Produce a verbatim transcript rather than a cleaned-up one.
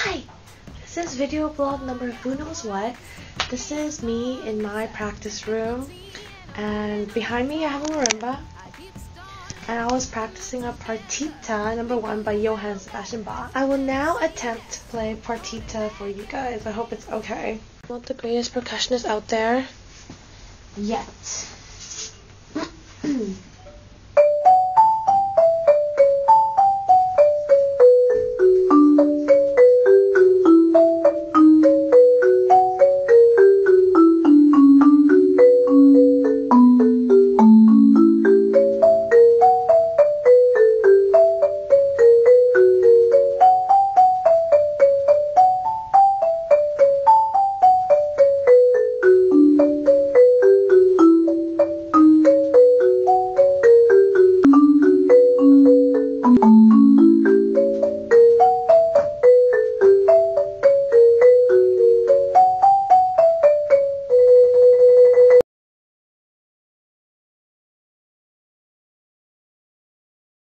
Hi! This is video blog number who knows what. This is me in my practice room, and behind me I have a marimba, and I was practicing a partita number one by Johann Sebastian Bach. I will now attempt to play partita for you guys. I hope it's okay. I'm not the greatest percussionist out there yet.